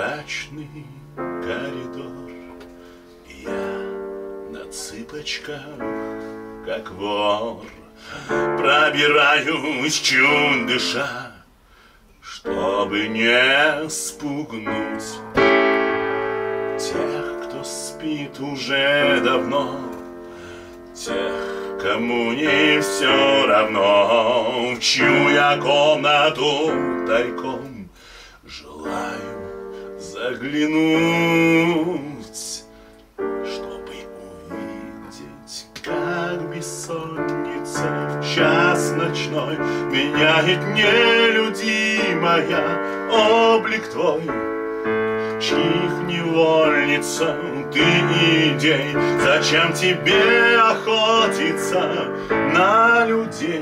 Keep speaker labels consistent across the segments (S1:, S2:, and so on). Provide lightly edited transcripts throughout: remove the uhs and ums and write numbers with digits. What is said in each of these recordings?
S1: Мрачный коридор, я на цыпочках, как вор, пробираюсь, чуть дыша, чтобы не спугнуть тех, кто спит уже давно, тех, кому не все равно, в чью я комнату тайком желаю заглянуть, чтобы увидеть, как бессонница в час ночной меняет нелюдимая облик твой, чьих невольница ты идей. Зачем тебе охотиться на людей?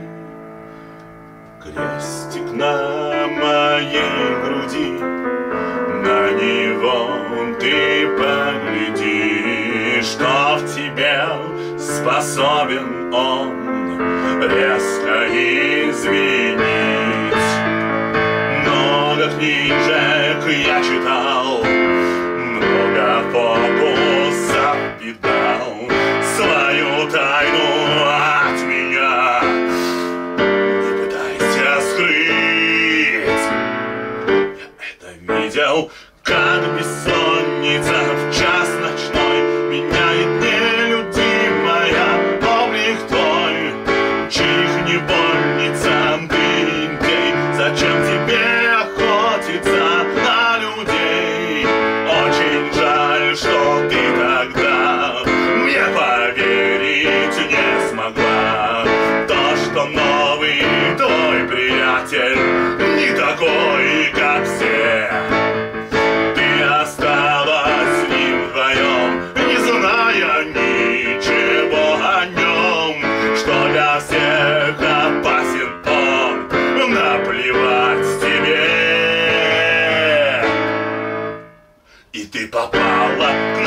S1: Крестик на моей груди, на него ты погляди, что в тебе способен он резко извинить. Много книжек я читал, много фокусов видал, свою тайну от меня не пытайся скрыть. Я это видел, как бессонница в час ночной меняет нелюдимая облик твой, чьих невольницам ты идей. Зачем тебе охотиться на людей? Очень жаль, что ты тогда мне поверить не смогла. То, что новый твой приятель не такой, как все, ты осталась с ним вдвоем, не зная ничего о нем, что для всех опасен он, наплевать тебе. И ты попала к